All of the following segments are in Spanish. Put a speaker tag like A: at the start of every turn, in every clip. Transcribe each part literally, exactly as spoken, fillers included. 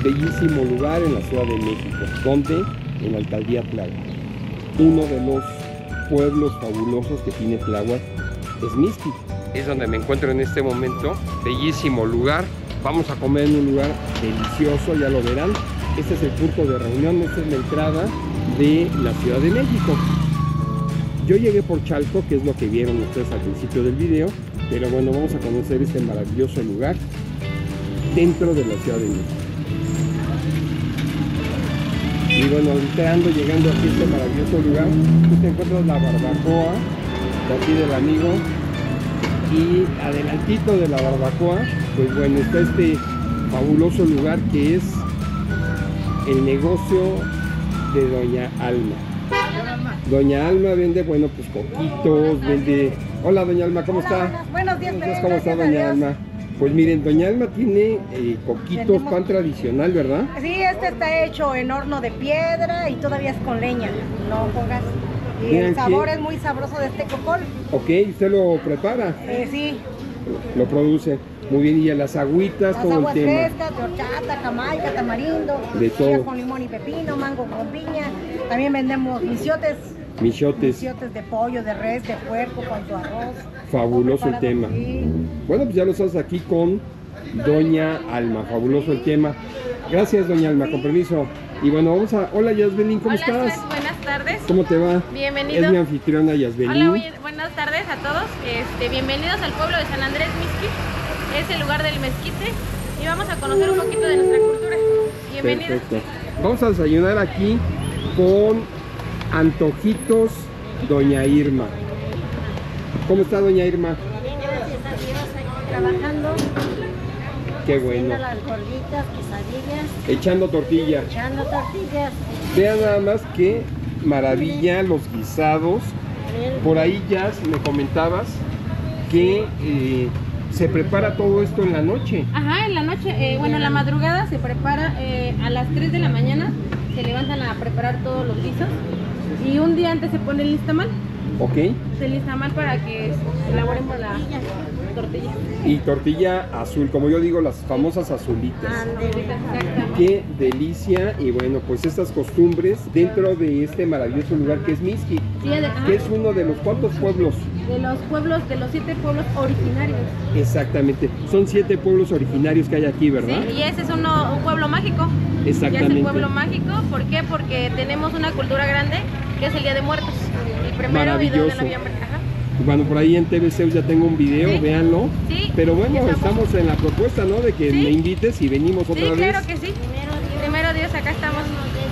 A: bellísimo lugar en la Ciudad de México, donde en la alcaldía Tláhuac. Uno de los pueblos fabulosos que tiene Tláhuac es Mixquic. Es donde me encuentro en este momento, bellísimo lugar. Vamos a comer en un lugar delicioso, ya lo verán. Este es el punto de reunión, esta es la entrada de la Ciudad de México. Yo llegué por Chalco, que es lo que vieron ustedes al principio del video, pero bueno, vamos a conocer este maravilloso lugar dentro de la Ciudad de México. Y bueno, entrando, llegando aquí a este maravilloso lugar, tú te encuentras la barbacoa de aquí del amigo, y adelantito de la barbacoa, pues bueno, está este fabuloso lugar que es el negocio de Doña Alma. Doña Alma vende, bueno, pues coquitos, vende... Hola, Doña Alma, ¿cómo
B: Hola,
A: está?
B: Buenos, buenos días,
A: Buenos días, ¿cómo está, Doña Alma? Pues miren, Doña Alma tiene eh, coquitos,
B: Tenemos...
A: pan tradicional, ¿verdad?
B: Sí, este está hecho en horno de piedra y todavía es con leña, no con gas. Y
A: Vean
B: el sabor
A: que...
B: es muy sabroso de este cocol.
A: Ok, ¿usted lo prepara?
B: Eh, sí.
A: Lo produce. Muy bien, y a las agüitas,
B: Las
A: todo
B: aguas
A: el tema.
B: frescas, de horchata, jamaica, tamarindo,
A: De todo.
B: chía con limón y pepino, mango con piña. También vendemos michotes.
A: Michotes.
B: Michotes de pollo, de res, de puerco, con su arroz.
A: Fabuloso el tema.
B: Sí.
A: Bueno, pues ya lo estás aquí con Doña Alma. Fabuloso el tema. Gracias, Doña Alma, con permiso. Y bueno, vamos a... Hola, Yasbelín, ¿cómo
C: Hola,
A: estás?
C: Sue, buenas tardes.
A: ¿Cómo te va?
C: Bienvenido.
A: Es mi anfitriona Yasbelín.
C: Hola, muy- buenas tardes a todos. Este, bienvenidos al pueblo de San Andrés Mixquic. Es el lugar del mezquite y vamos a conocer un poquito de nuestra cultura. Bienvenidos.
A: Perfecto. Vamos a desayunar aquí con antojitos Doña Irma. ¿Cómo está, Doña Irma?
D: Gracias a Dios, aquí trabajando,
A: Qué bueno.
D: haciendo las gorditas, quesadillas,
A: Echando tortilla.
D: echando tortillas.
A: Vean nada más qué maravilla los guisados.
D: A ver,
A: Por ahí ya me comentabas que eh, se prepara todo esto en la noche.
C: Ajá, en la noche, eh, bueno, en la madrugada se prepara eh, a las tres de la mañana. Se levantan a preparar todos los guisos y un día antes se pone el listamal.
A: ¿Ok?
C: El listamal para que elaboremos la tortilla.
A: Y tortilla azul, como yo digo, las famosas azulitas.
D: ándele.
C: Exactamente.
A: Qué delicia. Y bueno, pues estas costumbres dentro de este maravilloso lugar que es Mixquic,
C: Sí, de, ajá,
A: que es uno de los cuantos pueblos.
C: de los pueblos, de los siete pueblos originarios.
A: Exactamente, son siete pueblos originarios que hay aquí, ¿verdad?
C: Sí, y ese es uno, un pueblo mágico. Ya es
A: Exactamente.
C: el pueblo mágico, ¿por qué? Porque tenemos una cultura grande que es el Día de Muertos, el primero y dos de
A: Maravilloso.
C: noviembre. Ajá.
A: Bueno, por ahí en T V Zeus ya tengo un video,
C: Sí.
A: véanlo.
C: Sí,
A: Pero bueno,
C: ya
A: estamos en la propuesta, ¿no? De que
C: Sí.
A: me invites y venimos otra
C: Sí,
A: vez.
C: claro que sí.
D: Primero Dios,
C: Primero Dios, acá estamos.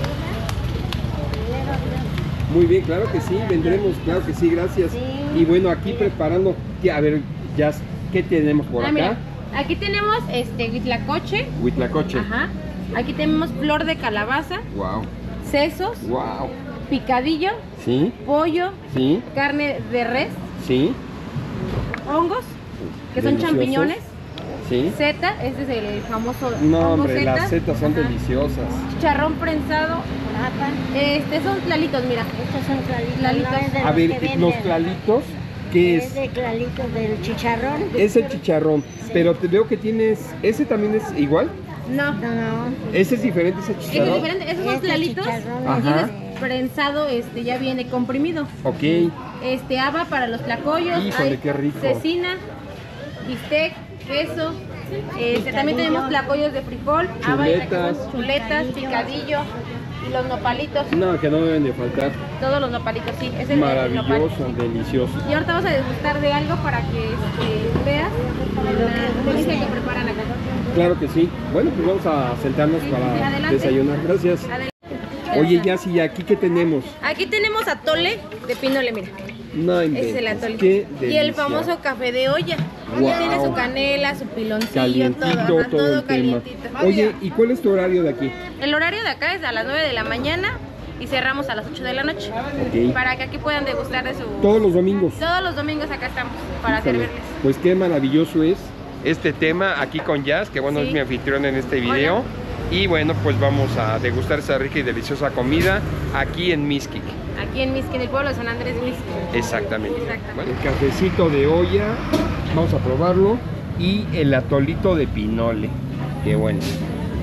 D: primero Dios.
A: Muy bien, claro que sí, vendremos, claro que sí, gracias.
D: Sí.
A: Y bueno, aquí preparando, que- a ver, ya, ¿qué tenemos por
C: Ah,
A: acá?
C: mira, aquí tenemos este huitlacoche.
A: Huitlacoche.
C: Ajá. Aquí tenemos flor de calabaza,
A: Wow,
C: sesos,
A: wow.
C: picadillo,
A: Sí,
C: pollo,
A: sí,
C: carne de res,
A: sí.
C: hongos, que son
A: Deliciosos.
C: champiñones,
A: Sí.
C: seta, este es el famoso
A: No,
C: hongo
A: hombre,
C: seta.
A: las setas son
C: Ajá.
A: deliciosas.
C: Chicharrón prensado,
D: Papa,
C: este son clalitos, mira.
D: estos son clalitos,
C: Clalitos.
D: no es de
A: A
D: los
A: ver,
D: que
A: los
D: venden.
A: clalitos, ¿qué
D: Es
A: es?
D: de clalitos del chicharrón.
A: Es el chicharrón, pero te veo que tienes, ese también es igual,
C: No,
D: No, no.
A: ese es diferente, ese
C: ese es
A: chicharrón.
C: diferente, esos son
D: Este
C: clalitos.
D: chicharrón
A: Ajá.
D: es de-
C: Prensado, este ya viene comprimido.
A: Ok,
C: Este haba para los tlacoyos,
A: Híjole,
C: hay
A: qué rico.
C: cecina, bistec, queso. Este, también tenemos tlacoyos de frijol, haba y
A: Chuletas.
C: tlacoyos, chuletas, picadillo y los nopalitos.
A: no, que no deben de faltar.
C: Todos los nopalitos, sí, es el, el nopal.
A: Maravilloso, delicioso.
C: Y ahorita vamos a degustar de algo para que este, veas la delicia que preparan acá.
A: Claro que sí. Bueno, pues vamos a sentarnos
C: Sí,
A: para
C: sí, adelante.
A: desayunar. Gracias.
C: Adelante.
A: Oye, ya sí, aquí qué tenemos.
C: Aquí tenemos atole de pinole, mira.
A: No
C: Ese es el
A: inventes.
C: atole.
A: Qué
C: Y el
A: delicia.
C: famoso café de olla.
A: Wow.
C: Ya tiene su canela, su piloncillo,
A: Calientito,
C: todo, ajá,
A: todo,
C: todo
A: el tema.
C: calientito.
A: Oye, ¿y cuál es tu horario de aquí?
C: El horario de acá es a las nueve de la mañana y cerramos a las ocho de la noche.
A: Ok.
C: Para que aquí puedan degustar de su...
A: Todos los domingos.
C: Todos los domingos acá estamos para
A: Híjole,
C: servirles.
A: Pues qué maravilloso es este tema aquí con Jazz, que bueno,
C: Sí.
A: es mi anfitrión en este video.
C: Hola.
A: Y bueno, pues vamos a degustar esa rica y deliciosa comida aquí en Mixquic.
C: Aquí en Mixquic, en el pueblo de San Andrés Mixquic.
A: Exactamente.
C: Exactamente.
A: Bueno, el cafecito de olla, vamos a probarlo. Y el atolito de pinole. Qué bueno.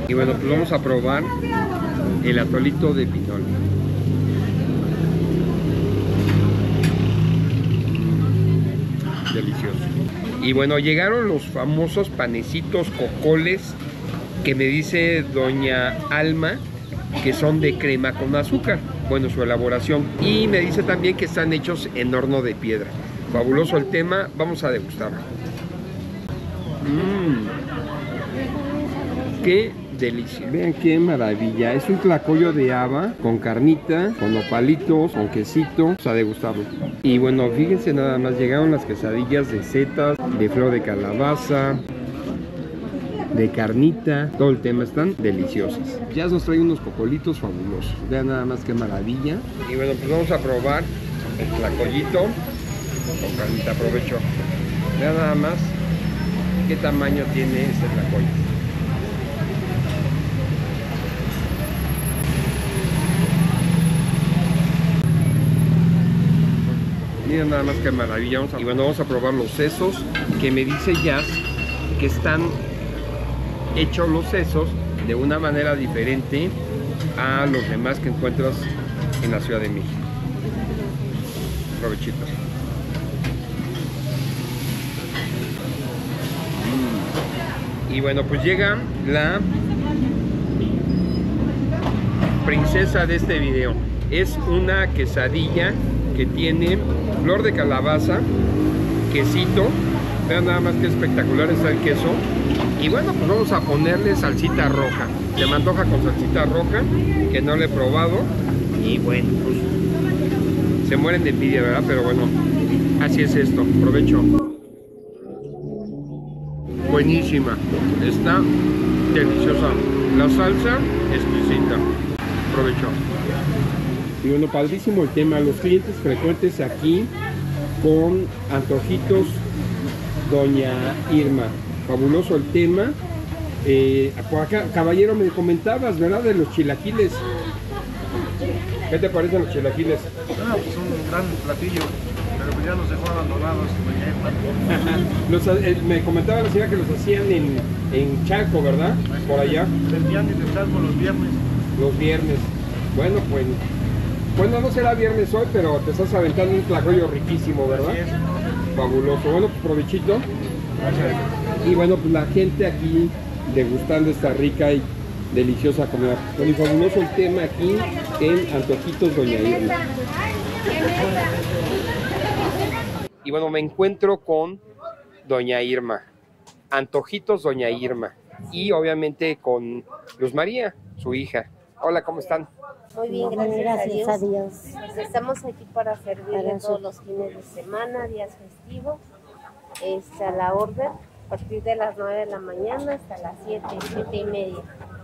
A: Y bueno, pues vamos a probar el atolito de pinole. Delicioso. Y bueno, llegaron los famosos panecitos cocoles que me dice doña Alma que son de crema con azúcar. Bueno, su elaboración. Y me dice también que están hechos en horno de piedra. Fabuloso el tema, vamos a degustarlo. Mmm, qué delicia. Vean qué maravilla. Es un tlacoyo de haba con carnita, con nopalitos, con quesito. Vamos a degustarlo. Y bueno, fíjense nada más, llegaron las quesadillas de setas, de flor de calabaza, de carnita, todo el tema, están deliciosas. Ya nos trae unos cocolitos fabulosos. Vean nada más qué maravilla. Y bueno, pues vamos a probar el tlacoyito con carnita. Aprovecho. Vean nada más qué tamaño tiene este tlacoyo. Miren nada más qué maravilla. Vamos a, y bueno, vamos a probar los sesos, que me dice Jazz que están hechos los sesos de una manera diferente a los demás que encuentras en la Ciudad de México. Provechito. Mm. Y bueno, pues llega la princesa de este video. Es una quesadilla que tiene flor de calabaza, quesito. Vean nada más que espectacular está el queso. Y bueno, pues vamos a ponerle salsita roja. Se me antoja con salsita roja, que no le he probado. Y bueno, pues se mueren de envidia, ¿verdad? Pero bueno, así es esto. Provecho. Buenísima. Está deliciosa. La salsa exquisita. Provecho. Y bueno, padrísimo el tema. Los clientes frecuentes aquí con antojitos doña Irma. Fabuloso el tema. Eh, por acá, caballero, me comentabas, ¿verdad? De los chilaquiles. ¿Qué te parecen los chilaquiles?
E: Ah, pues son un gran platillo, pero pues ya nos dejó abandonados.
A: los, eh, me comentaba la señora que los hacían en, en Chalco, ¿verdad? Por allá.
E: Vendían en el Chalco los viernes.
A: Los viernes. Bueno, pues... Bueno, no será viernes hoy, pero te estás aventando un tlacoyo riquísimo, ¿verdad?
E: Así es.
A: Fabuloso. Bueno, pues provechito. Y bueno, pues la gente aquí degustando esta rica y deliciosa comida. Bueno, y fabuloso el tema aquí en Antojitos Doña Irma. Y bueno, me encuentro con Doña Irma. Antojitos Doña Irma. Y obviamente con Luz María, su hija. Hola, ¿cómo están?
D: Muy bien, gracias, gracias a Dios.
F: Pues estamos aquí para servirle
D: Para
F: todos
D: su-
F: los fines de semana, días festivos. Este, a la orden, a partir de las nueve de la mañana hasta las siete, siete y media.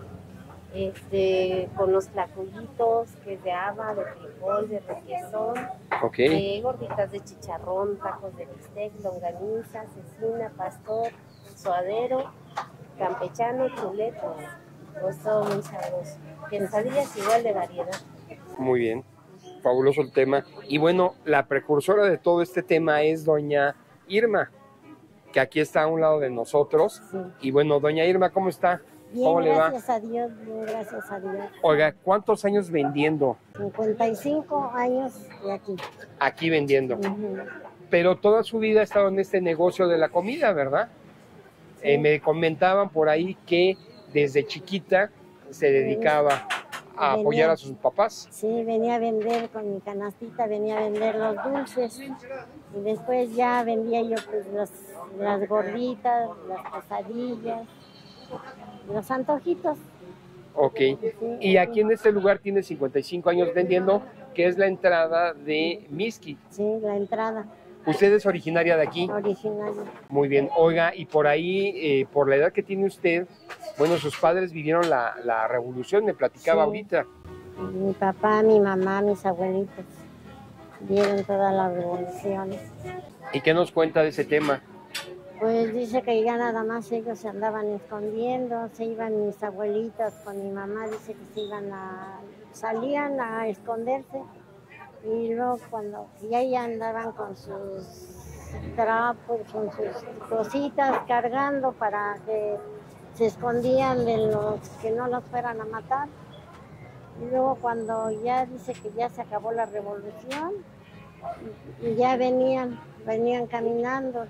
F: Este, con los tlacoyitos, que es de haba, de frijol, de requesón,
A: Ok.
F: de gorditas de chicharrón, tacos de bistec, longaniza, cecina, pastor, suadero, campechano, chuletas. Pues todo muy sabroso. Quesadillas igual de variedad.
A: Muy bien. Fabuloso el tema. Y bueno, la precursora de todo este tema es doña Irma, que aquí está a un lado de nosotros.
D: Sí.
A: Y bueno, doña Irma, ¿cómo está?
D: Bien,
A: ¿Cómo le va?
D: gracias a Dios, bien, gracias a Dios.
A: Oiga, ¿cuántos años vendiendo?
D: cincuenta y cinco años de aquí.
A: Aquí vendiendo.
D: Ujú.
A: Pero toda su vida ha estado en este negocio de la comida, ¿verdad?
D: Sí.
A: Eh, me comentaban por ahí que desde chiquita se dedicaba a
D: Venía.
A: apoyar a sus papás.
D: Sí, venía a vender con mi canastita, venía a vender los dulces. Y después ya vendía yo pues los, las gorditas, las quesadillas, los antojitos.
A: Ok.
D: Sí,
A: Y aquí en este lugar tiene cincuenta y cinco años vendiendo, que es la entrada de Mixquic.
D: Sí, la entrada
A: Usted es originaria de aquí.
D: original.
A: Muy bien. Oiga, y por ahí, eh, por la edad que tiene usted, bueno, sus padres vivieron la, la revolución, me platicaba
D: Sí.
A: ahorita.
D: Mi papá, mi mamá, mis abuelitos vieron todas las revoluciones.
A: ¿Y qué nos cuenta de ese tema?
D: Pues dice que ya nada más ellos se andaban escondiendo, se iban mis abuelitos con mi mamá, dice que se iban a, salían a esconderse y luego cuando ya, ya andaban con sus trapos, con sus cositas cargando para que se escondían de los que no los fueran a matar. Y luego cuando ya dice que ya se acabó la revolución, y ya venían, venían caminando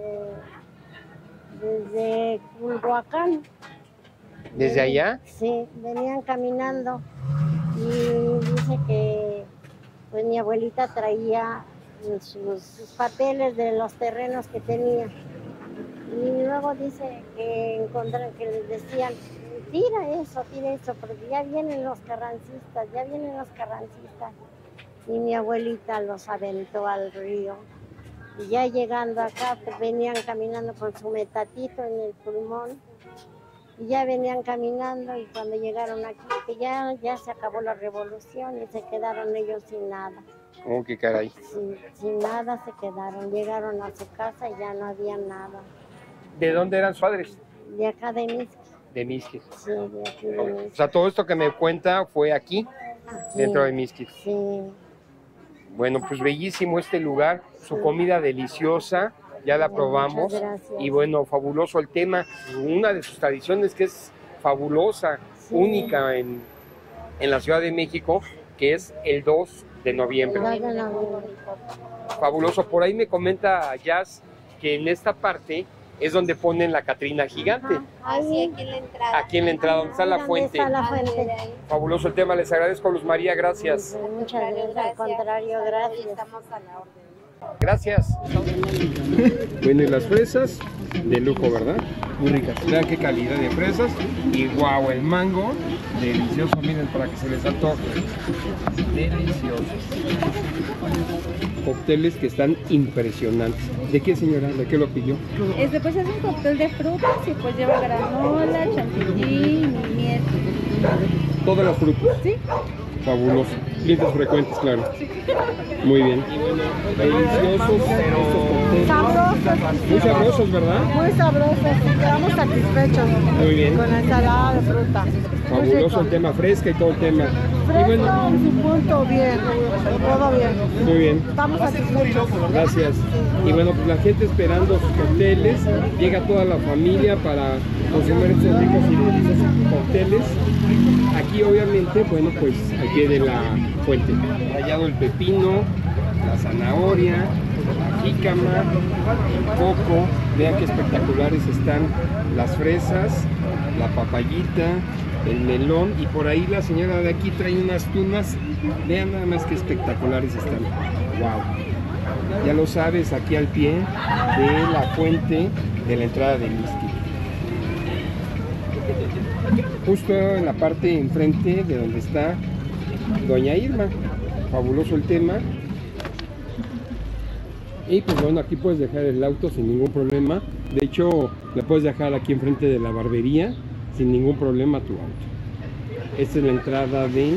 D: desde, desde Culhuacán.
A: ¿Desde allá?
D: Sí, venían caminando y dice que pues mi abuelita traía sus, sus papeles de los terrenos que tenía. Y luego dice que encontraron, que les decían, tira eso, tira eso, porque ya vienen los carrancistas, ya vienen los carrancistas. Y mi abuelita los aventó al río. Y ya llegando acá, pues venían caminando con su metatito en el pulmón. Y ya venían caminando y cuando llegaron aquí, que ya, ya se acabó la revolución y se quedaron ellos sin nada.
A: Oh, qué caray.
D: Sin, sin nada se quedaron, llegaron a su casa y ya no había nada.
A: ¿De dónde eran sus padres?
D: De acá de Mixquic.
A: De Mixquic.
D: Sí, de aquí de
A: O
D: Mixquic.
A: sea, todo esto que me cuenta fue aquí,
D: Aquí,
A: dentro de Mixquic.
D: Sí.
A: Bueno, pues bellísimo este lugar, su comida deliciosa, ya la
D: Muchas
A: probamos.
D: gracias.
A: Y bueno, fabuloso el tema, una de sus tradiciones que es fabulosa,
D: Sí.
A: única en, en la Ciudad de México, que es el dos de noviembre.
D: Ya de noviembre.
A: Fabuloso, por ahí me comenta Jazz que en esta parte es donde ponen la Catrina gigante,
F: Así aquí en la entrada.
A: aquí en la entrada, donde está la
D: ¿Dónde
A: fuente.
D: está la
F: Ah,
D: fuente?
F: mire, ahí.
A: Fabuloso el tema, les agradezco, Luz María, gracias.
D: Muchas gracias, al contrario, gracias.
F: Estamos a la orden.
A: Gracias. Bueno, y las fresas de lujo, ¿verdad? Muy ricas. Vean qué calidad de fresas. Y guau, el mango, delicioso, miren, para que se les antoje. Deliciosos. Cócteles que están impresionantes. ¿De qué, señora? ¿De qué lo pidió?
G: Este pues es un cóctel de frutas y pues lleva granola, chantilly, miel.
A: Todas las frutas.
G: Sí.
A: Fabuloso. Clientes frecuentes, claro. Muy bien. Deliciosos, pero
B: Sabrosos,
A: muy sabrosos, ¿verdad?
B: muy sabrosos, quedamos satisfechos
A: Muy bien.
B: con la ensalada de fruta. Muy
A: Fabuloso
B: rico.
A: el tema fresca y todo el tema. Y
B: Fresco,
A: bueno,
B: en su punto, bien, todo bien.
A: muy bien.
B: Estamos satisfechos.
A: Gracias. Y bueno, pues la gente esperando sus cócteles, llega toda la familia para consumir estos ricos y deliciosos cócteles. Aquí obviamente, bueno, pues al pie de la fuente. Rallado el pepino, la zanahoria, la jícama, el coco. Vean qué espectaculares están las fresas, la papayita, el melón, y por ahí la señora de aquí trae unas tunas. Vean nada más qué espectaculares están. Wow. Ya lo sabes, aquí al pie de la fuente de la entrada de Mixquic. Justo en la parte enfrente de donde está Doña Irma. Fabuloso el tema. Y pues bueno, aquí puedes dejar el auto sin ningún problema. De hecho, le puedes dejar aquí enfrente de la barbería sin ningún problema tu auto. Esta es la entrada de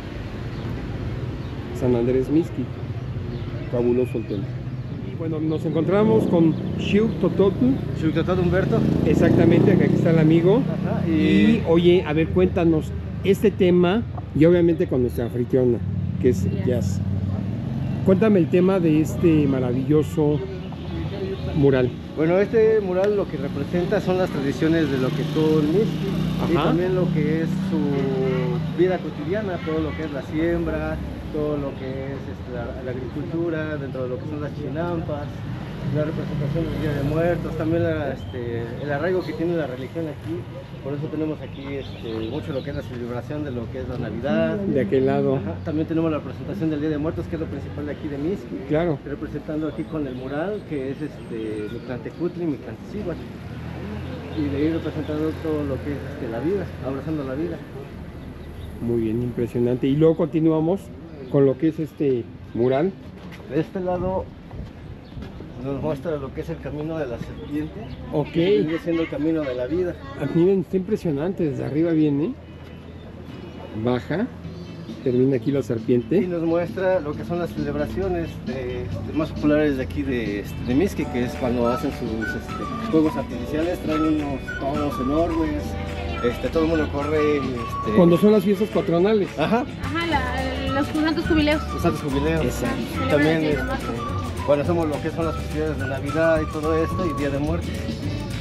A: San Andrés Mixquic. Fabuloso el tema. Y bueno, nos encontramos con Xiu Tototl.
E: Xiuctatán Humberto.
A: Exactamente, acá está el amigo.
E: Ajá,
A: Y
E: y
A: oye, a ver, cuéntanos este tema, y obviamente con nuestra anfitriona, que es Jazz. Cuéntame el tema de este maravilloso mural.
E: bueno, este mural lo que representa son las tradiciones de lo que son Mixquic y
A: Ajá.
E: también lo que es su vida cotidiana, todo lo que es la siembra, todo lo que es este, la, la agricultura, dentro de lo que son las chinampas, la representación del Día de Muertos, también la, este, el arraigo que tiene la religión aquí. Por eso tenemos aquí este, mucho lo que es la celebración de lo que es la Navidad.
A: De aquel lado,
E: Ajá, también tenemos la representación del Día de Muertos, que es lo principal de aquí de Mixquic,
A: claro.
E: representando aquí con el mural que es este Mictlantecutli y Mictlantecíhuatl, y de ahí representando todo lo que es este, la vida, abrazando la vida.
A: Muy bien, impresionante. Y luego continuamos con lo que es este mural.
E: De este lado nos muestra lo que es el camino de la serpiente,
A: Ok.
E: que viene siendo el camino de la vida.
A: Ah, miren, está impresionante. Desde arriba viene, baja, termina aquí la
E: Y
A: serpiente.
E: nos muestra lo que son las celebraciones de, este, más populares de aquí de, este, de Mixquic, que es cuando hacen sus este, fuegos artificiales, traen unos tonos enormes, este, todo el mundo corre. Este,
A: Cuando son las fiestas patronales.
E: Ajá,
C: Ajá, la- los santos jubileos.
E: los santos jubileos.
A: Exacto.
E: Y también este, cuando hacemos lo que son las festividades de Navidad y todo esto, y Día de Muertos.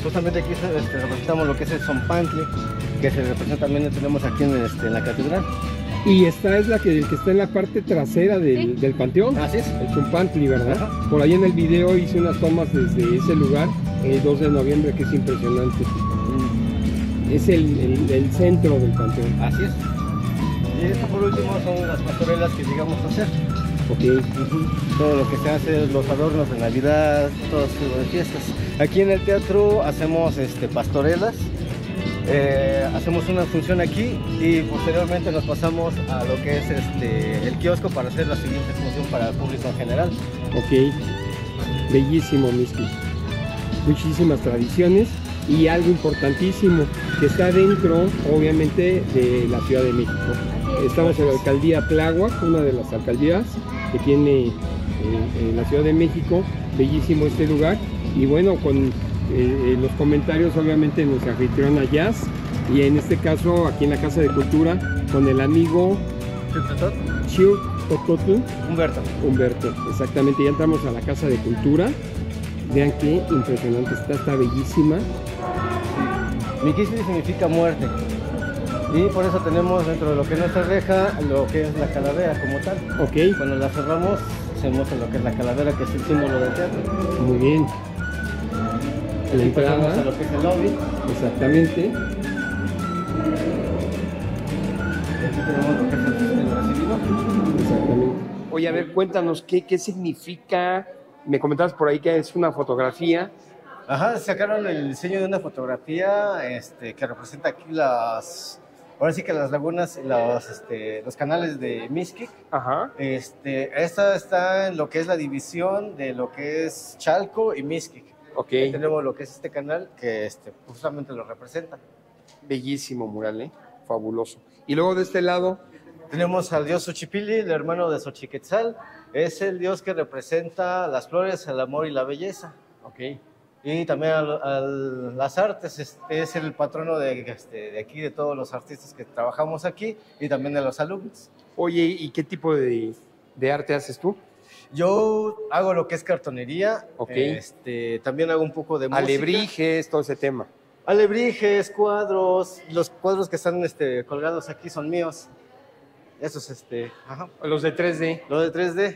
E: justamente aquí este, representamos lo que es el Zompantli, que se representa también, tenemos aquí en, este, en la catedral.
A: Y esta es la que, el que está en la parte trasera del,
C: Sí.
A: del panteón.
E: Así es.
A: El Zompantli, ¿verdad?
E: Ajá.
A: Por ahí en el video hice unas tomas desde ese lugar, el dos de noviembre, que es impresionante. Es el, el, el centro del panteón.
E: Así es. Y esto por último son las pastorelas que llegamos a hacer.
A: Ok.
E: Ujú. Todo lo que se hace, los adornos de Navidad, todo tipo de fiestas. Aquí en el teatro hacemos este, pastorelas, eh, hacemos una función aquí y posteriormente nos pasamos a lo que es este, el kiosco para hacer la siguiente función para el público en general.
A: Ok. Bellísimo, Mixquic. Muchísimas tradiciones y algo importantísimo que está dentro, obviamente, de la Ciudad de México. Estamos en la alcaldía Tláhuac, una de las alcaldías que tiene eh, en la Ciudad de México. Bellísimo este lugar. Y bueno, con eh, los comentarios, obviamente, nuestra anfitriona Jazz, y en este caso, aquí en la Casa de Cultura, con el amigo Chiu Tototl
E: Humberto.
A: Humberto. Exactamente, ya entramos a la Casa de Cultura. Vean qué impresionante está, está bellísima.
E: Miquisli significa muerte. Y por eso tenemos dentro de lo que es nuestra reja, lo que es la calavera como tal.
A: Ok,
E: Cuando la cerramos, hacemos lo que es la calavera, que es el símbolo del teatro.
A: muy bien. La
E: Y pasamos a
A: entrada,
E: lo que es el lobby.
A: exactamente.
E: Y aquí tenemos lo que es el, el recibido.
A: Exactamente. Oye, a ver, cuéntanos, ¿qué, qué significa? Me comentabas por ahí que es una fotografía.
E: Ajá, sacaron el diseño de una fotografía este, que representa aquí las, ahora sí que las lagunas, los, este, los canales de Mixquic.
A: Ajá.
E: Este, esta está en lo que es la división de lo que es Chalco y Mixquic.
A: Ok,
E: Ahí tenemos lo que es este canal que este, justamente lo representa.
A: bellísimo mural, ¿eh? Fabuloso. Y luego de este lado,
E: Tenemos al dios Xochipilli, el hermano de Xochiquetzal. Es el dios que representa las flores, el amor y la belleza.
A: ok,
E: Y también al- al- las artes, es, es el patrono de, este, de aquí, de todos los artistas que trabajamos aquí y también de los alumnos.
A: oye, ¿y qué tipo de, de arte haces tú?
E: Yo hago lo que es cartonería,
A: Ok.
E: este, también hago un poco de música.
A: Alebrijes, todo ese tema.
E: Alebrijes, cuadros, los cuadros que están este, colgados aquí son míos. Esos, este, ajá,
A: Los de tres D.
E: los de tres D.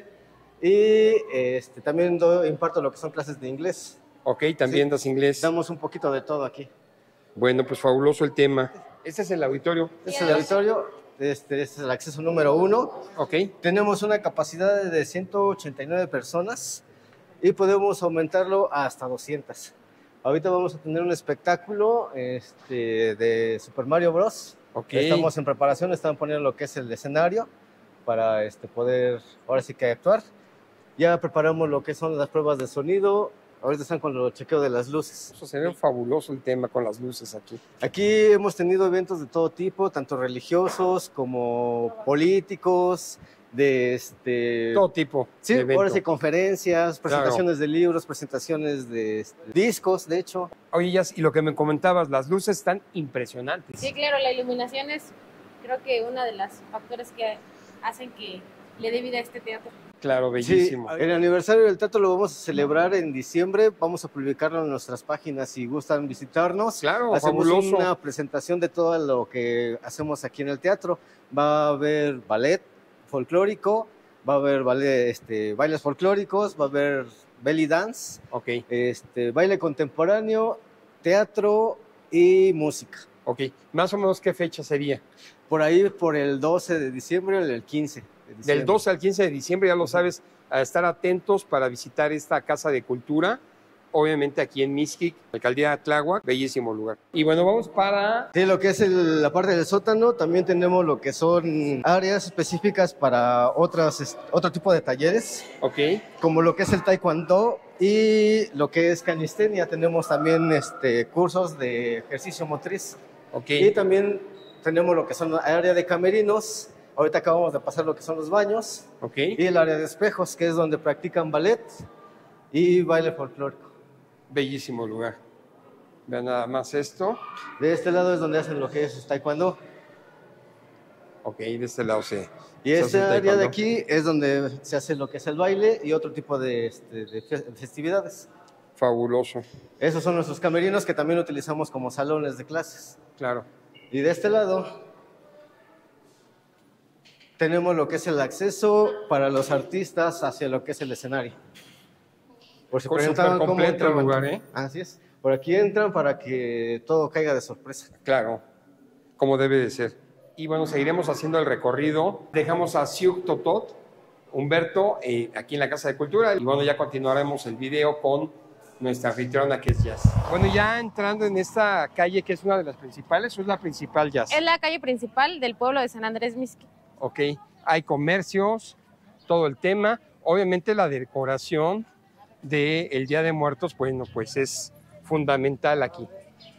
E: Y este, también doy- imparto lo que son clases de inglés.
A: Ok, también
E: Sí.
A: das inglés.
E: Damos un poquito de todo aquí.
A: Bueno, pues fabuloso el tema. Este es el auditorio.
E: Este es el auditorio, este, este es el acceso número uno.
A: Ok,
E: Tenemos una capacidad de ciento ochenta y nueve personas y podemos aumentarlo hasta doscientas. Ahorita vamos a tener un espectáculo este, de Super Mario Bros.
A: ok.
E: Estamos en preparación, están poniendo lo que es el escenario para este, poder, ahora sí que actuar. Ya preparamos lo que son las pruebas de sonido. Ahorita están con el chequeo de las luces.
A: Eso se ve fabuloso el tema con las luces aquí.
E: Aquí hemos tenido eventos de todo tipo, tanto religiosos como políticos, de este...
A: Todo tipo
E: Sí,
A: de evento.
E: ahora sí, conferencias, presentaciones de libros, presentaciones de este, discos, de hecho.
A: Oye, Jazz, y lo que me comentabas, las luces están impresionantes.
C: Sí, claro, la iluminación es, creo que una de las factores que hacen que le dé vida a este teatro.
A: Claro,
E: Sí,
A: bellísimo.
E: el aniversario del teatro lo vamos a celebrar en diciembre, vamos a publicarlo en nuestras páginas si gustan visitarnos.
A: Claro,
E: Hacemos
A: fabuloso.
E: una presentación de todo lo que hacemos aquí en el teatro. Va a haber ballet folclórico, va a haber ballet, este, bailes folclóricos, va a haber belly dance,
A: Ok,
E: este, baile contemporáneo, teatro y música.
A: ok. Más o menos, ¿qué fecha sería?
E: Por ahí, por el doce de diciembre o el quince de diciembre.
A: Del doce al quince de diciembre, ya lo sabes, a estar atentos para visitar esta Casa de Cultura, obviamente aquí en Mixquic, alcaldía Tláhuac, bellísimo lugar. Y bueno, vamos para...
E: Sí, lo que es el- la parte del sótano, también tenemos lo que son áreas específicas para otras, est- otro tipo de talleres,
A: Ok,
E: como lo que es el taekwondo y lo que es calistenia. Tenemos también este, cursos de ejercicio motriz.
A: ok.
E: Y también tenemos lo que son la área de camerinos. Ahorita acabamos de pasar lo que son los baños.
A: Ok,
E: Y el área de espejos, que es donde practican ballet y baile folclórico.
A: bellísimo lugar. Vean nada más esto.
E: De este lado es donde hacen lo que es taekwondo.
A: Ok, de este lado se...
E: Y
A: se hace
E: esta
A: el
E: área de
A: taekwondo.
E: aquí es donde se hace lo que es el baile y otro tipo de, este, de fe- festividades.
A: Fabuloso.
E: Esos son nuestros camerinos que también utilizamos como salones de clases.
A: Claro.
E: Y de este lado tenemos lo que es el acceso para los artistas hacia lo que es el escenario. Por si
A: Con
E: preguntaban
A: súper
E: cómo
A: completo
E: entran.
A: el lugar, ¿eh?
E: Así es. Por aquí entran para que todo caiga de sorpresa.
A: Claro, como debe de ser. Y bueno, seguiremos haciendo el recorrido. Dejamos a Siuk Totot, Humberto, eh, aquí en la Casa de Cultura. Y bueno, ya continuaremos el video con nuestra anfitriona, que es Jazz. Bueno, ya entrando en esta calle, que es una de las principales, ¿o es la principal, Jazz?
C: Es la calle principal del pueblo de San Andrés Mixquic.
A: Ok, hay comercios, todo el tema. Obviamente la decoración del Día de Muertos, bueno, pues es fundamental aquí.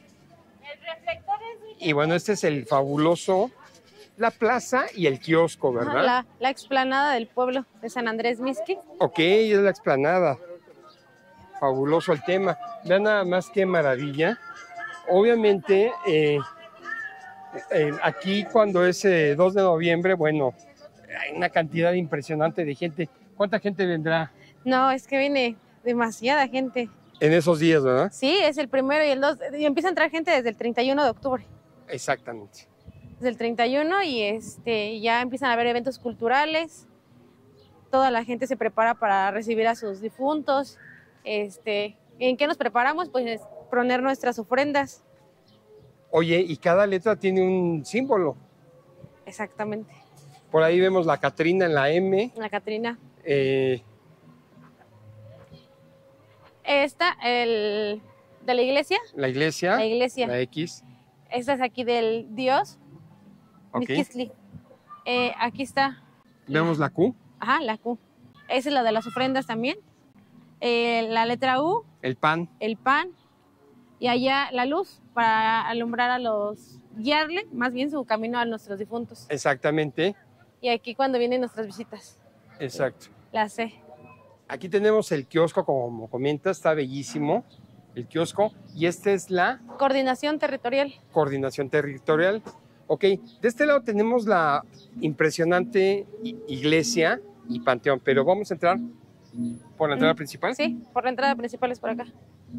A: Y bueno, este es el fabuloso, la plaza y el kiosco, ¿verdad?
C: La, la explanada del pueblo de San Andrés Mixquic.
A: Ok, es la explanada. Fabuloso el tema. Vean nada más qué maravilla. Obviamente, eh, eh, aquí cuando es eh, dos de noviembre, bueno, hay una cantidad impresionante de gente. ¿Cuánta gente vendrá
C: No, es que viene demasiada gente.
A: en esos días, verdad?
C: Sí, es el primero y el dos. Y empieza a entrar gente desde el treinta y uno de octubre.
A: Exactamente.
C: Desde el treinta y uno y este, ya empiezan a haber eventos culturales. Toda la gente se prepara para recibir a sus difuntos. Este, ¿en qué nos preparamos? Pues poner nuestras ofrendas.
A: Oye, y cada letra tiene un símbolo.
C: Exactamente.
A: Por ahí vemos la Catrina en la M.
C: La Catrina.
A: Eh,
C: Esta, el de la iglesia.
A: la iglesia.
C: La iglesia.
A: La X.
C: Esta es aquí del Dios.
A: Ok.
C: Mixquistli. Eh, aquí está.
A: Vemos la Q.
C: Ajá, la Q. Esa es la de las ofrendas también. Eh, la letra U,
A: El pan.
C: el pan. Y allá la luz para alumbrar a los, guiarle más bien su camino a nuestros difuntos.
A: Exactamente.
C: Y aquí cuando vienen nuestras visitas.
A: Exacto.
C: La C.
A: Aquí tenemos el kiosco, como comentas, está bellísimo el kiosco. Y esta es la
C: Coordinación territorial.
A: coordinación territorial. Ok, de este lado tenemos la impresionante i- iglesia y panteón, pero vamos a entrar por la entrada
C: Mm,
A: principal.
C: Sí, por la entrada principal es por acá.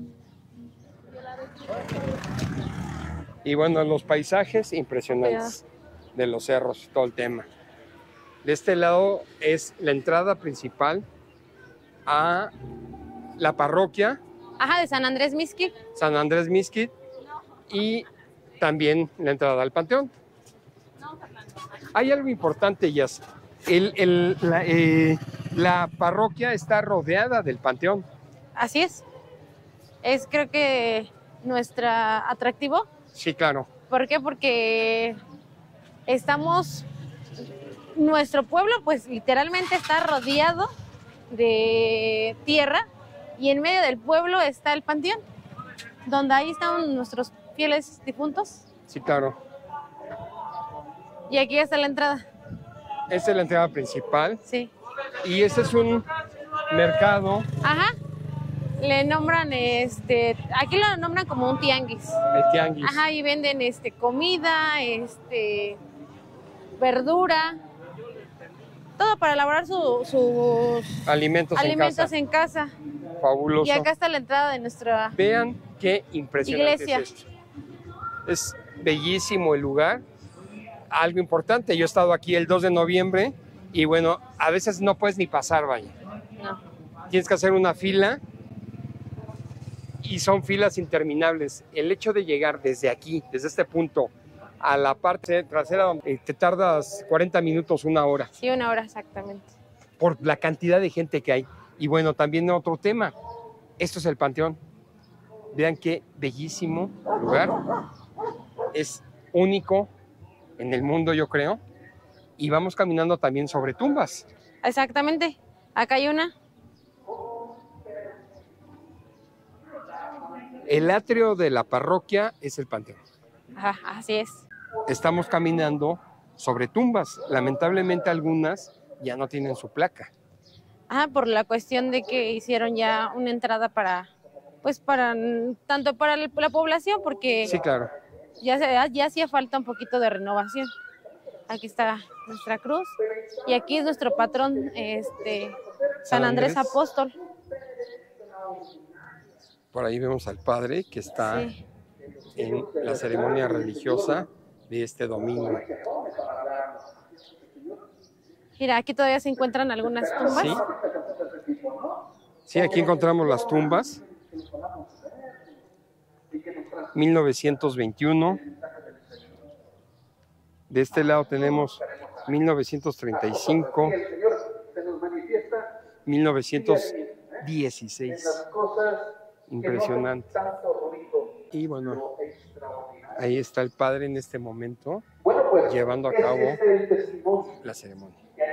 A: Y bueno, los paisajes impresionantes de los cerros, todo el tema. De este lado es la entrada principal a la parroquia
C: Ajá, de San Andrés Mixquic.
A: San Andrés Mixquic y también la entrada al panteón. Hay algo importante, Jazz. El, el- la, eh, la parroquia está rodeada del panteón.
C: Así es. Es creo que nuestro atractivo.
A: Sí, claro.
C: ¿Por qué? Porque estamos, nuestro pueblo pues literalmente está rodeado de tierra y en medio del pueblo está el panteón, donde ahí están nuestros fieles difuntos
A: Sí, claro.
C: y aquí está la entrada.
A: Esta es la entrada principal
C: Sí.
A: y este es un mercado,
C: Ajá. Le nombran, este, aquí lo nombran como un tianguis.
A: el tianguis.
C: Ajá, y venden este comida, este verdura, todo para elaborar su- sus
A: Alimentos,
C: alimentos
A: en
C: en casa.
A: casa. Fabuloso.
C: Y acá está la entrada de nuestra
A: Vean qué impresionante
C: Iglesia.
A: es esto. Es bellísimo el lugar. Algo importante, yo he estado aquí el dos de noviembre y bueno, a veces no puedes ni pasar, vaya.
C: no.
A: Tienes que hacer una fila y son filas interminables. El hecho de llegar desde aquí, desde este punto, a la parte trasera, eh, te tardas cuarenta minutos, una hora,
C: Sí, una hora exactamente.
A: por la cantidad de gente que hay. Y bueno, también otro tema, esto es el panteón. Vean qué bellísimo lugar. Es único en el mundo, yo creo. Y vamos caminando también sobre tumbas.
C: Exactamente. Acá hay una.
A: El atrio de la parroquia es el panteón.
C: Ajá, así es.
A: Estamos caminando sobre tumbas. Lamentablemente algunas ya no tienen su placa.
C: Ajá, por la cuestión de que hicieron ya una entrada para, pues para, tanto para el- la población, porque
A: Sí, claro.
C: ya, se- ya hacía falta un poquito de renovación. Aquí está nuestra cruz y aquí es nuestro patrón, este, San
A: San
C: Andrés
A: Andrés.
C: Apóstol.
A: Por ahí vemos al padre que está
C: Sí.
A: en la ceremonia religiosa de este domingo.
C: Mira, aquí todavía se encuentran algunas tumbas.
A: Sí, sí, aquí encontramos las tumbas. mil novecientos veintiuno. De este lado tenemos mil novecientos treinta y cinco, mil novecientos dieciséis. Impresionante. Y bueno, ahí está el padre en este momento llevando a cabo la ceremonia.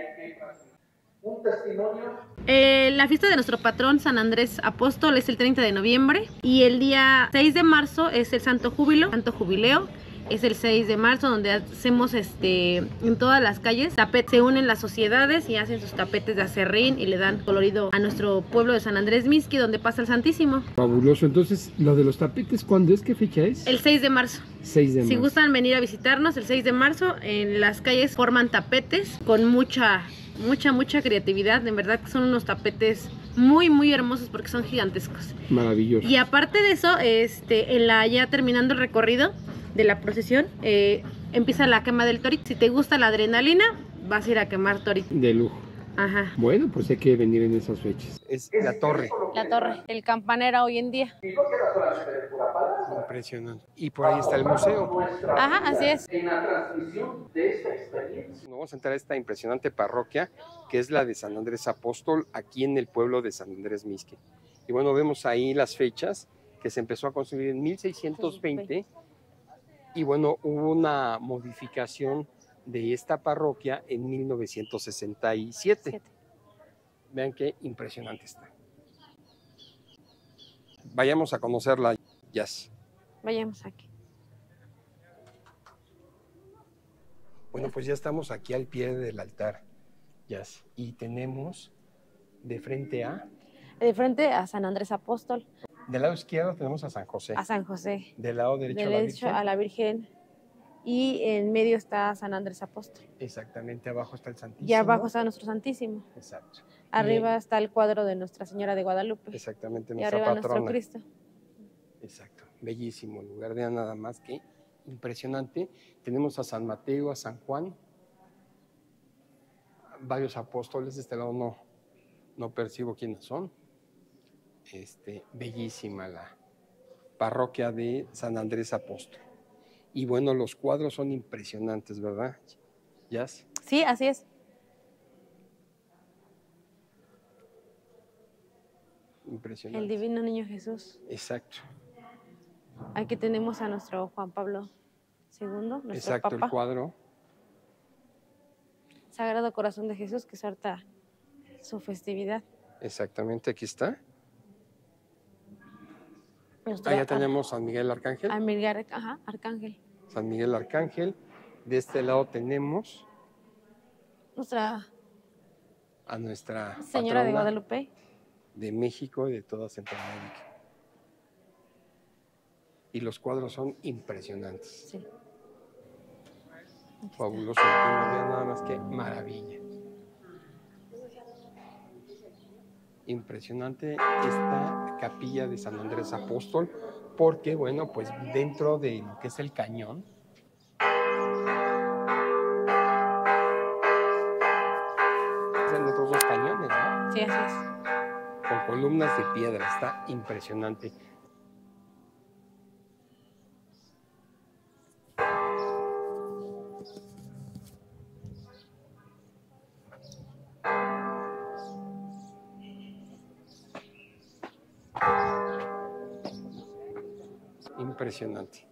C: Eh, la fiesta de nuestro patrón San Andrés Apóstol es el treinta de noviembre y el día seis de marzo es el Santo Júbilo, Santo Jubileo. Es el seis de marzo donde hacemos este en todas las calles tapetes. Se unen las sociedades y hacen sus tapetes de acerrín y le dan colorido a nuestro pueblo de San Andrés Mixqui, donde pasa el Santísimo.
A: Fabuloso. Entonces, lo de los tapetes, ¿cuándo es? ¿Qué fecha es?
C: El seis de marzo.
A: seis de marzo.
C: Si gustan venir a visitarnos, el seis de marzo en las calles forman tapetes con mucha, mucha, mucha creatividad. En verdad que son unos tapetes muy, muy hermosos porque son gigantescos.
A: Maravilloso.
C: Y aparte de eso, este, en la, ya terminando el recorrido de la procesión, eh, empieza la quema del torito. Si te gusta la adrenalina, vas a ir a quemar torito.
A: De lujo.
C: Ajá.
A: Bueno, pues hay que venir en esas fechas. Es la torre.
C: La torre, el campanera hoy en día.
A: Impresionante. Y por ahí está el museo.
C: Ajá, así es.
A: Nos vamos a entrar a esta impresionante parroquia que es la de San Andrés Apóstol, aquí en el pueblo de San Andrés Mixqui. Y bueno, vemos ahí las fechas que se empezó a construir en mil seiscientos veinte. Y bueno, hubo una modificación de esta parroquia en mil novecientos sesenta y siete.
C: Siete.
A: Vean qué impresionante está. Vayamos a conocerla, Jazz.
C: Vayamos aquí.
A: Bueno, pues ya estamos aquí al pie del altar, Jazz. Y tenemos de frente a...
C: De frente a San Andrés Apóstol.
A: Del lado izquierdo tenemos a San José.
C: A San José.
A: Del lado derecho, a la
C: Derecho
A: Virgen.
C: a la Virgen. Y en medio está San Andrés Apóstol.
A: Exactamente, abajo está el Santísimo.
C: Y abajo está nuestro Santísimo.
A: Exacto.
C: Arriba
A: Y,
C: está el cuadro de Nuestra Señora de Guadalupe.
A: exactamente,
C: Y
A: nuestra
C: arriba
A: patrona.
C: nuestro Cristo.
A: Exacto, bellísimo lugar, vean nada más que impresionante. Tenemos a San Mateo, a San Juan, varios apóstoles. De este lado no, no percibo quiénes son. Este, bellísima la parroquia de San Andrés Apóstol. Y bueno, los cuadros son impresionantes, ¿verdad, Jazz?
C: Sí, así es.
A: Impresionante.
C: El Divino Niño Jesús.
A: Exacto,
C: Aquí tenemos a nuestro Juan Pablo segundo, nuestro
A: exacto,
C: Papa.
A: el cuadro.
C: Sagrado Corazón de Jesús, que es ahorita su festividad.
A: Exactamente, aquí está.
C: Nuestro
A: Allá
C: Ar-
A: tenemos San Miguel Arcángel.
C: Almirgar, ajá, Arcángel.
A: San Miguel Arcángel. De este lado tenemos
C: Nuestra
A: a nuestra
C: Señora de
A: patrona
C: Guadalupe.
A: de México y de toda Centroamérica. Y los cuadros son impresionantes.
C: Sí.
A: Fabuloso. Vean nada más que maravilla. Impresionante esta capilla de San Andrés Apóstol, porque bueno, pues dentro de lo que es el cañón, son otros dos cañones, ¿no?
C: Sí, así es.
A: Con columnas de piedra, está impresionante. Impresionante.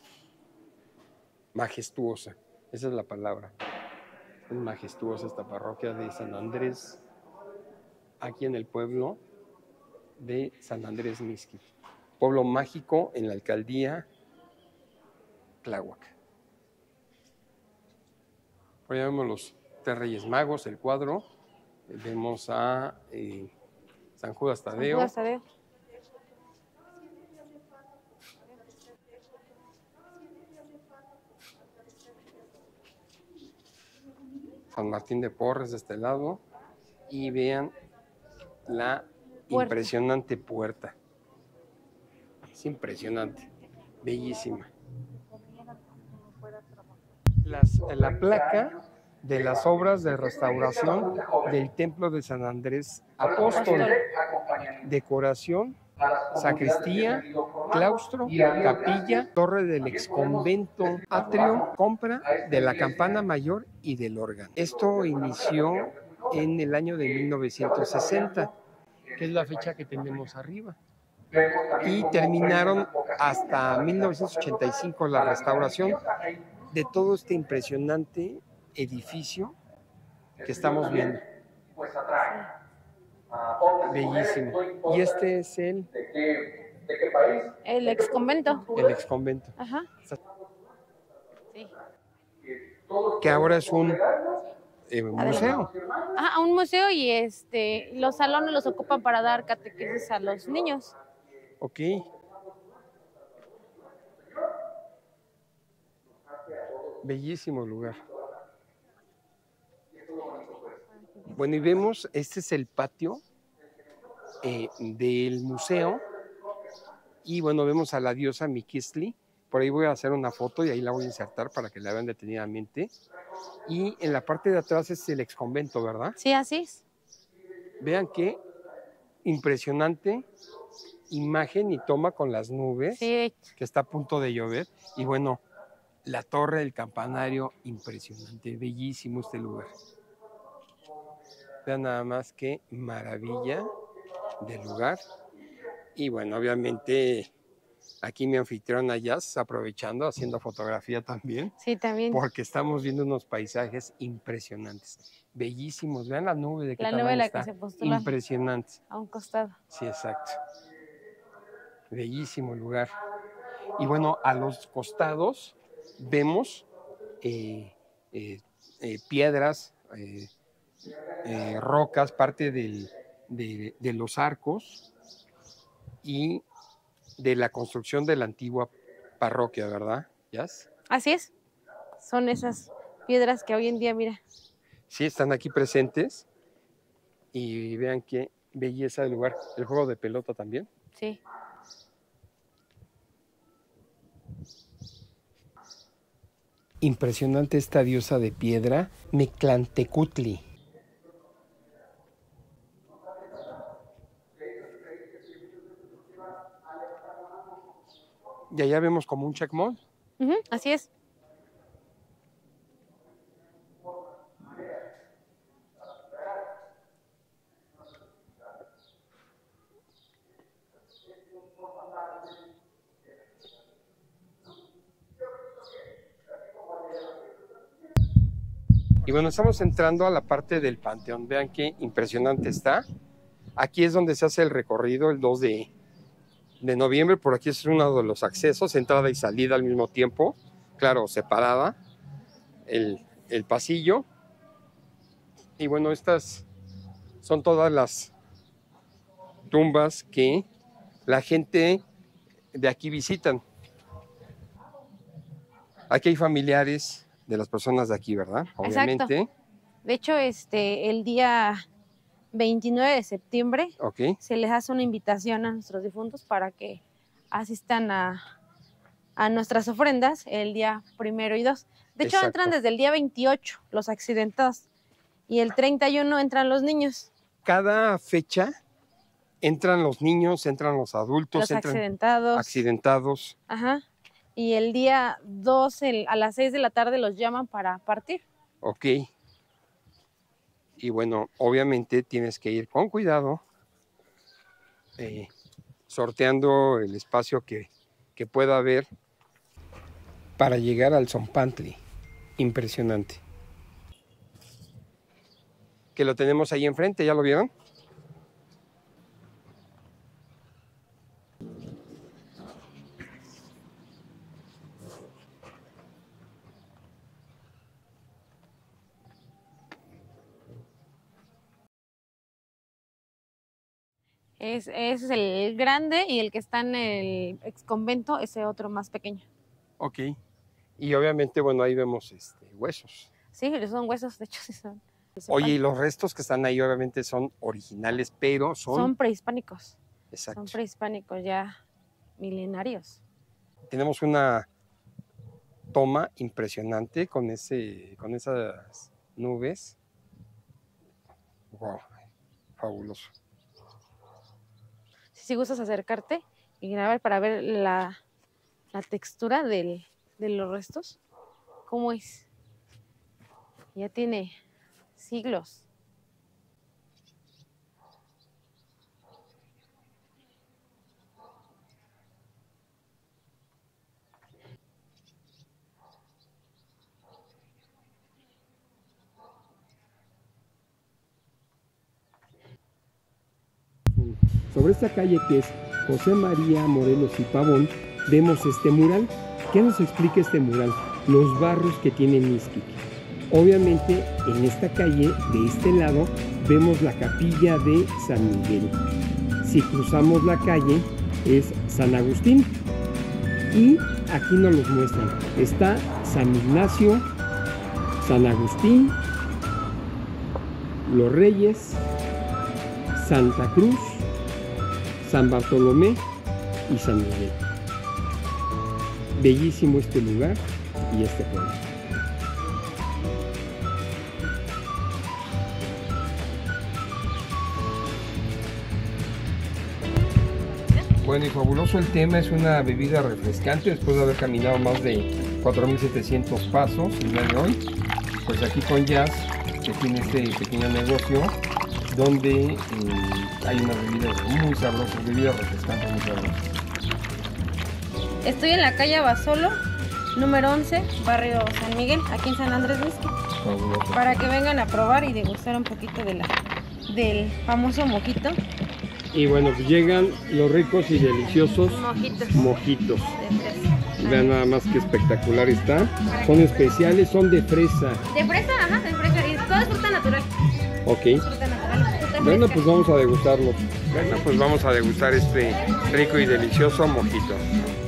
A: Majestuosa, esa es la palabra. Es majestuosa esta parroquia de San Andrés, aquí en el pueblo de San Andrés Mixqui. Pueblo mágico en la alcaldía Tláhuac. Por allá vemos los tres Reyes Magos, el cuadro. Vemos a eh, San Judas
C: San
A: Tadeo.
C: Judas Tadeo.
A: San Martín de Porres de este lado. Y vean la
C: Puerta.
A: impresionante puerta. Es impresionante, bellísima. Las, la placa de las obras de restauración del Templo de San Andrés Apóstol. Decoración, sacristía, claustro, capilla, torre del exconvento, atrio, compra de la campana mayor y del órgano. Esto inició en el año de mil novecientos sesenta, que es la fecha que tenemos arriba. Y terminaron hasta mil novecientos ochenta y cinco la restauración de todo este impresionante edificio que estamos viendo. Bellísimo. Y este es el...
C: El ex convento.
A: El ex convento.
C: Ajá. Sí.
A: Que ahora es un eh, museo.
C: Ajá, un museo y este los salones los ocupan para dar catequesis a los niños.
A: Ok. Bellísimo lugar. Bueno, y vemos, este es el patio eh, del museo. Y bueno, vemos a la diosa Miquistli. Por ahí voy a hacer una foto y ahí la voy a insertar para que la vean detenidamente. Y en la parte de atrás es el exconvento, ¿verdad?
C: Sí, así es.
A: Vean qué impresionante imagen y toma con las nubes,
C: sí.
A: Que está a punto de llover. Y bueno, la torre del campanario, impresionante, bellísimo este lugar. Vean nada más qué maravilla del lugar. Y bueno, obviamente aquí mi anfitriona Jazz aprovechando, haciendo fotografía también.
C: Sí, también.
A: Porque estamos viendo unos paisajes impresionantes, bellísimos. Vean la nube de qué
C: la
A: tamaño
C: nube la
A: está.
C: que se postula
A: Impresionante.
C: A un costado.
A: Sí, exacto. Bellísimo lugar. Y bueno, a los costados vemos eh, eh, eh, piedras, eh, eh, rocas, parte del, de, de los arcos y de la construcción de la antigua parroquia, ¿verdad, Jazz?
C: Así es. Son esas piedras que hoy en día, mira.
A: Sí, están aquí presentes. Y vean qué belleza del lugar. El juego de pelota también.
C: Sí.
A: Impresionante esta diosa de piedra, Mictlantecutli. Y allá vemos como un checkmont.
C: Uh-huh, así es.
A: Y bueno, estamos entrando a la parte del Panteón. Vean qué impresionante está. Aquí es donde se hace el recorrido el dos de noviembre. Por aquí es uno de los accesos, entrada y salida al mismo tiempo. Claro, separada el, el pasillo. Y bueno, estas son todas las tumbas que la gente de aquí visitan. Aquí hay familiares de las personas de aquí, ¿verdad? Obviamente.
C: Exacto. De hecho, este, el día veintinueve de septiembre
A: okay.
C: se les hace una invitación a nuestros difuntos para que asistan a, a nuestras ofrendas el día primero y dos. De hecho,
A: Exacto.
C: entran desde el día veintiocho los accidentados y el treinta y uno entran los niños.
A: Cada fecha entran los niños, entran los adultos,
C: los
A: entran
C: accidentados.
A: accidentados.
C: Ajá. Y el día dos el, a las seis de la tarde los llaman para partir.
A: Ok. Y bueno, obviamente tienes que ir con cuidado, eh, sorteando el espacio que, que pueda haber para llegar al Zompantli. Impresionante. Que lo tenemos ahí enfrente, ¿ya lo vieron?
C: Es, ese es el grande y el que está en el ex convento, ese otro más pequeño.
A: Ok. Y obviamente, bueno, ahí vemos este, huesos.
C: Sí, son huesos, de hecho sí son.
A: Oye, y los restos que están ahí obviamente son originales, pero son...
C: Son prehispánicos.
A: Exacto.
C: Son prehispánicos ya. milenarios.
A: Tenemos una toma impresionante con, ese, con esas nubes. Wow, fabuloso.
C: Si gustas acercarte y grabar para ver la, la textura del, de los restos, cómo es. Ya tiene siglos.
A: Sobre esta calle que es José María Morelos y Pavón, vemos este mural. ¿Qué nos explica este mural? Los barrios que tiene Mixquic. Obviamente en esta calle, de este lado, vemos la capilla de San Miguel. Si cruzamos la calle es San Agustín. Y aquí nos los muestran. Está San Ignacio, San Agustín, Los Reyes, Santa Cruz, San Bartolomé y San Miguel. Bellísimo este lugar y este pueblo. Bueno, y fabuloso el tema, es una bebida refrescante después de haber caminado más de cuatro mil setecientos pasos el día de hoy. Pues aquí con Jazz, que tiene este pequeño negocio donde eh, hay unas bebidas muy sabrosas, bebidas refrescantes muy sabrosas.
C: Estoy en la calle Basolo, número once, barrio San Miguel, aquí en San Andrés Mixquic.
A: Fabuloso.
C: Para que vengan a probar y degustar un poquito de la, del famoso mojito.
A: Y bueno, pues llegan los ricos y deliciosos
C: Mojitos.
A: mojitos.
C: De fresa.
A: Vean nada más qué espectacular está. Son especiales, son de fresa.
C: De fresa, ajá, de fresa. Y todo es fruta natural.
A: Ok.
C: Fruta natural, fruta
A: Bueno,
C: fresca.
A: pues vamos a degustarlo. Bueno, pues vamos a degustar este rico y delicioso mojito.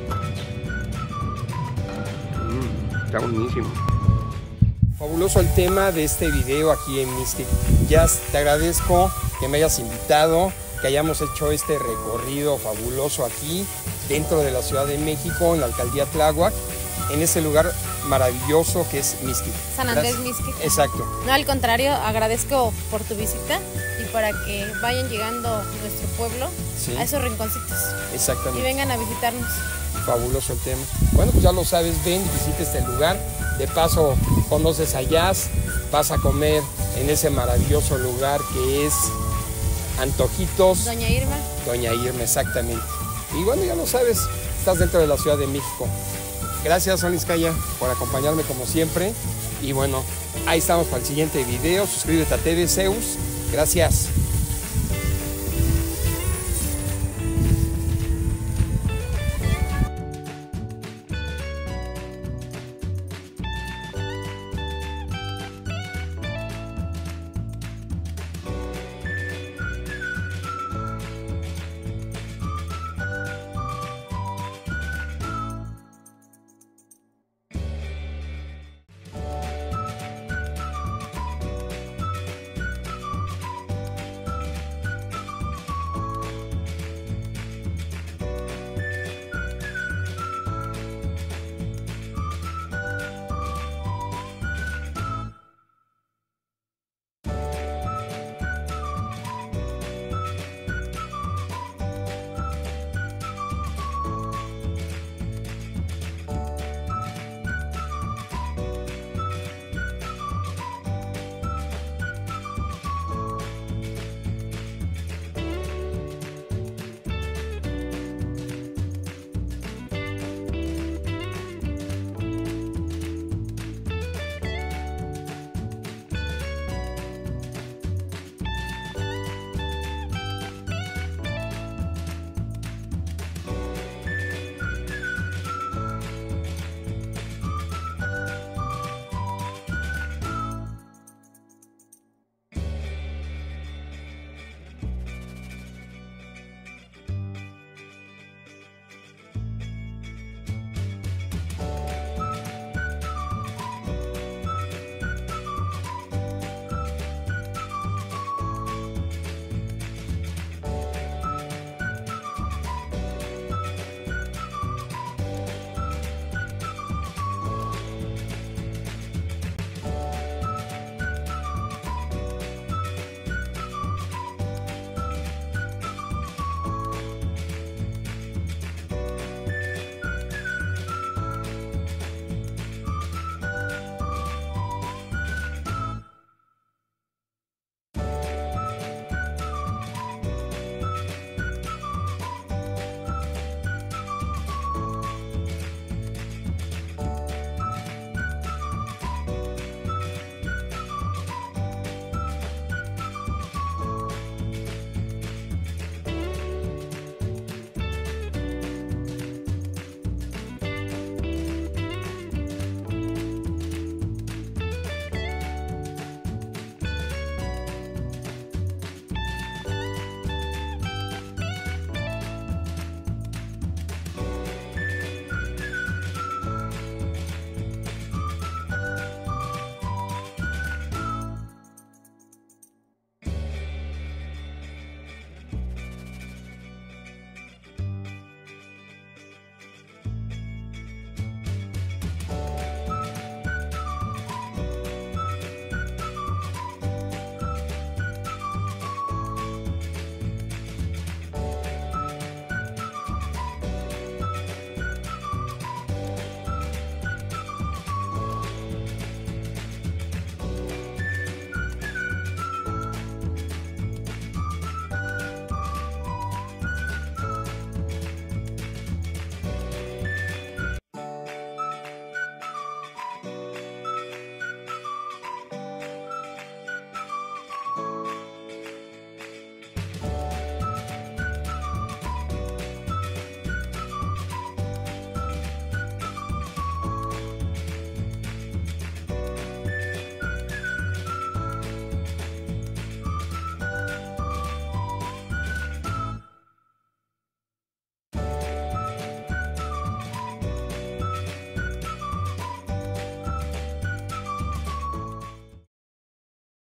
A: Mm, está buenísimo. Fabuloso el tema de este video aquí en Mixquic. Jazz, te agradezco que me hayas invitado, que hayamos hecho este recorrido fabuloso aquí dentro de la Ciudad de México, en la alcaldía Tláhuac, en ese lugar maravilloso que es Mixquic.
C: San Andrés
A: Gracias.
C: Mixquic.
A: Exacto.
C: No, al contrario, agradezco por tu visita y para que vayan llegando a nuestro pueblo,
A: Sí.
C: a esos rinconcitos, y
A: Exactamente.
C: vengan a visitarnos.
A: Fabuloso el tema. Bueno, pues ya lo sabes, ven, visita este lugar. De paso, conoces a Jazz, vas a comer en ese maravilloso lugar que es Antojitos
C: Doña Irma.
A: Doña Irma, exactamente. Y bueno, ya lo sabes, estás dentro de la Ciudad de México. Gracias, Oniscaya, por acompañarme como siempre. Y bueno, ahí estamos para el siguiente video. Suscríbete a T V Zeus. Gracias.